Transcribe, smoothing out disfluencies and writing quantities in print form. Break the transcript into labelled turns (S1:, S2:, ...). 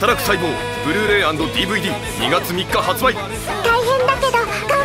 S1: 働く細胞ブルーレイ &DVD2 月3日発売。
S2: 大変だけど頑